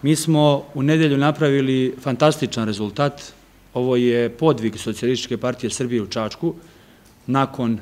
Mi smo u nedelju napravili fantastičan rezultat. Ovo je podvig Socijalističke partije Srbije u Čačku nakon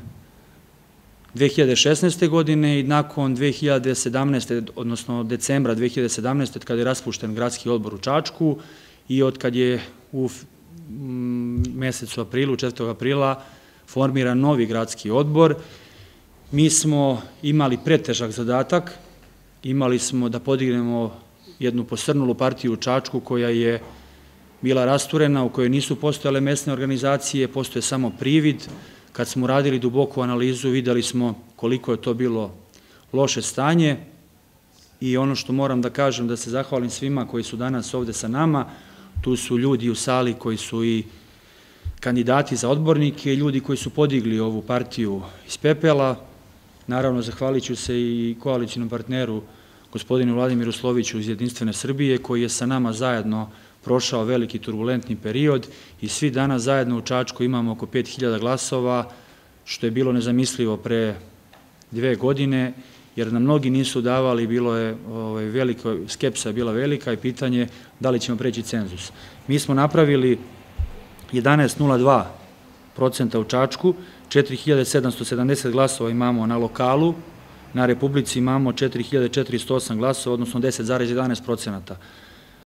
2016. godine i nakon 2017. odnosno decembra 2017. kada je raspušten gradski odbor u Čačku i od kad je u mesecu aprilu, 4. aprila, formiran novi gradski odbor. Mi smo imali pretežak zadatak, imali smo da podignemo jednu posrnulu partiju u Čačku koja je bila rasturena, u kojoj nisu postojale mesne organizacije, postoje samo privid. Kad smo radili duboku analizu, videli smo koliko je to bilo loše stanje i ono što moram da kažem, da se zahvalim svima koji su danas ovde sa nama, tu su ljudi u sali koji su i kandidati za odbornike, ljudi koji su podigli ovu partiju iz pepela. Naravno, zahvalit ću se i koalicijnom partneru, gospodinu Vladimiru Sloviću iz Jedinstvene Srbije, koji je sa nama zajedno prošao veliki turbulentni period i svi danas zajedno u Čačku imamo oko 5000 glasova, što je bilo nezamislivo pre 2 godine, jer nam mnogi nisu davali, bilo je velika, skepsa je bila velika i pitanje da li ćemo preći cenzus. Mi smo napravili 11,02% u Čačku, 4770 glasova imamo na lokalu, na Republici imamo 4408 glasova, odnosno 10,11%.